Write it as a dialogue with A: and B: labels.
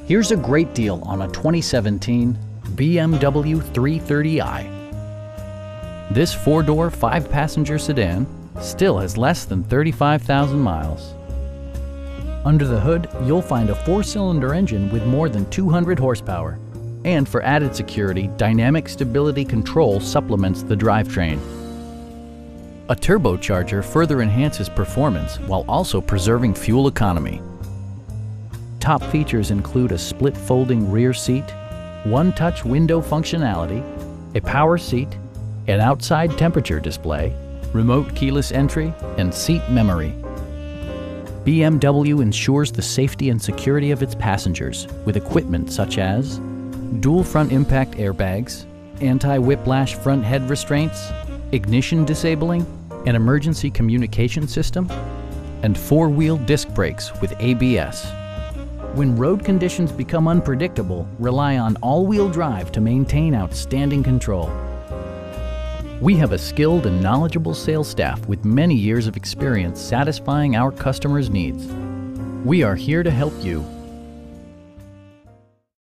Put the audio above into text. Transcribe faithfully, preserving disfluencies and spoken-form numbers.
A: Here's a great deal on a twenty seventeen B M W three thirty i. This four-door, five-passenger sedan still has less than thirty-five thousand miles. Under the hood, you'll find a four-cylinder engine with more than two hundred horsepower. And for added security, dynamic stability control supplements the drivetrain. A turbocharger further enhances performance while also preserving fuel economy. Top features include a split folding rear seat, one-touch window functionality, a power seat, an outside temperature display, remote keyless entry, and seat memory. B M W ensures the safety and security of its passengers with equipment such as dual front impact airbags, anti-whiplash front head restraints, ignition disabling, an emergency communication system, and four-wheel disc brakes with A B S. When road conditions become unpredictable, rely on all-wheel drive to maintain outstanding control. We have a skilled and knowledgeable sales staff with many years of experience satisfying our customers' needs. We are here to help you.